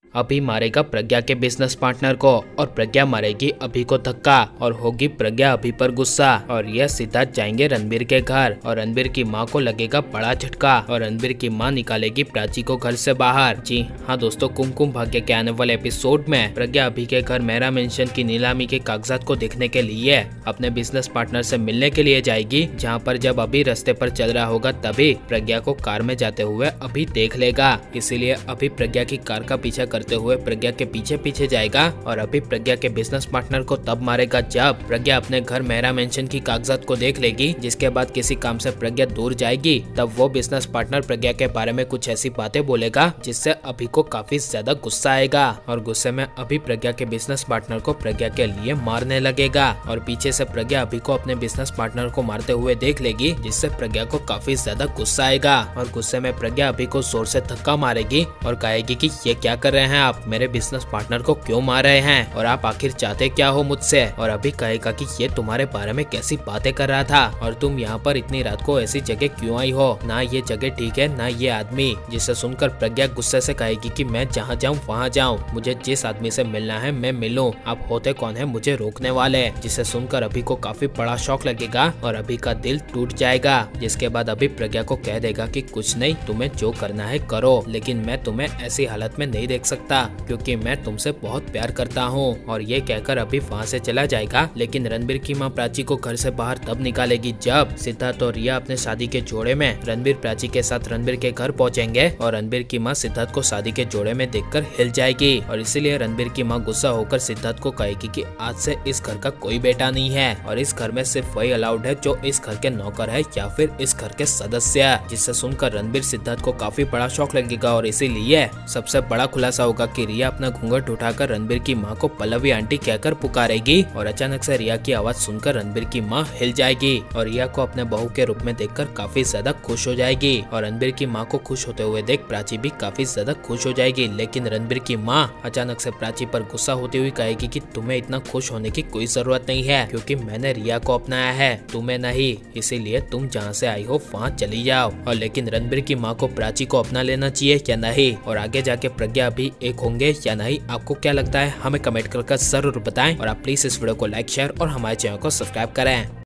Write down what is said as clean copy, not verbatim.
अभी मारेगा प्रज्ञा के बिजनेस पार्टनर को और प्रज्ञा मारेगी अभी को धक्का और होगी प्रज्ञा अभी पर गुस्सा और यह सिद्धार्थ जाएंगे रणबीर के घर और रणबीर की माँ को लगेगा बड़ा झटका और रणबीर की माँ निकालेगी प्राची को घर से बाहर। जी हाँ दोस्तों, कुमकुम भाग्य के आने वाले एपिसोड में प्रज्ञा अभी के घर मेहरा मेंशन की नीलामी के कागजात को देखने के लिए अपने बिजनेस पार्टनर से मिलने के लिए जाएगी, जहाँ पर जब अभी रास्ते पर चल रहा होगा तभी प्रज्ञा को कार में जाते हुए अभी देख लेगा। इसीलिए अभी प्रज्ञा की कार का पीछा करते हुए प्रज्ञा के पीछे पीछे जाएगा और अभी प्रज्ञा के बिजनेस पार्टनर को तब मारेगा जब प्रज्ञा अपने घर मेहरा मेंशन की कागजात को देख लेगी, जिसके बाद किसी काम से प्रज्ञा दूर जाएगी। तब वो बिजनेस पार्टनर प्रज्ञा के बारे में कुछ ऐसी बातें बोलेगा जिससे अभी को काफी ज्यादा गुस्सा आएगा और गुस्से में अभी प्रज्ञा के बिजनेस पार्टनर को प्रज्ञा के लिए मारने लगेगा और पीछे से प्रज्ञा अभी को अपने बिजनेस पार्टनर को मारते हुए देख लेगी, जिससे प्रज्ञा को काफी ज्यादा गुस्सा आएगा और गुस्से में प्रज्ञा अभी को जोर से धक्का मारेगी और कहेगी कि ये क्या कर रहे हैं आप, मेरे बिजनेस पार्टनर को क्यों मार रहे हैं और आप आखिर चाहते क्या हो मुझसे। और अभी कहेगा कि ये तुम्हारे बारे में कैसी बातें कर रहा था और तुम यहाँ पर इतनी रात को ऐसी जगह क्यों आई हो, ना ये जगह ठीक है ना ये आदमी। जिसे सुनकर प्रज्ञा गुस्से से कहेगी कि मैं जहाँ जाऊँ वहाँ जाऊँ, मुझे जिस आदमी से मिलना है मैं मिलूं, आप होते कौन है मुझे रोकने वाले। जिसे सुनकर अभी को काफी बड़ा शौक लगेगा और अभी का दिल टूट जाएगा। जिसके बाद अभी प्रज्ञा को कह देगा कि कुछ नहीं, तुम्हें जो करना है करो, लेकिन मैं तुम्हें ऐसी हालत में नहीं देख सकता क्योंकि मैं तुमसे बहुत प्यार करता हूँ। और ये कहकर अभी वहाँ से चला जाएगा। लेकिन रणबीर की माँ प्राची को घर से बाहर तब निकालेगी जब सिद्धार्थ और रिया अपने शादी के जोड़े में रणबीर प्राची के साथ रणबीर के घर पहुँचेंगे और रणबीर की माँ सिद्धार्थ को शादी के जोड़े में देखकर हिल जाएगी और इसीलिए रणबीर की माँ गुस्सा होकर सिद्धार्थ को कहेगी कि आज से इस घर का कोई बेटा नहीं है और इस घर में सिर्फ वही अलाउड है जो इस घर के नौकर है या फिर इस घर के सदस्य। जिससे सुनकर रणबीर सिद्धार्थ को काफी बड़ा शौक लगेगा और इसीलिए सबसे बड़ा खुलासा होगा कि रिया अपना घूंघट उठाकर रणबीर की माँ को पल्लवी आंटी कहकर पुकारेगी और अचानक से रिया की आवाज सुनकर रणबीर की माँ हिल जाएगी और रिया को अपने बहू के रूप में देखकर काफी ज्यादा खुश हो जाएगी और रणबीर की माँ को खुश होते हुए देख प्राची भी काफी ज्यादा खुश हो जाएगी। लेकिन रणबीर की माँ अचानक से प्राची पर गुस्सा होती हुई कहेगी कि तुम्हें इतना खुश होने की कोई जरूरत नहीं है क्योंकि मैंने रिया को अपनाया है, तुम्हें नहीं, इसीलिए तुम जहाँ से आई हो वहाँ चली जाओ। और लेकिन रणबीर की माँ को प्राची को अपना लेना चाहिए या नहीं और आगे जाके प्रज्ञा भी एक होंगे या नहीं, आपको क्या लगता है हमें कमेंट करके जरूर बताएं और आप प्लीज इस वीडियो को लाइक शेयर और हमारे चैनल को सब्सक्राइब करें।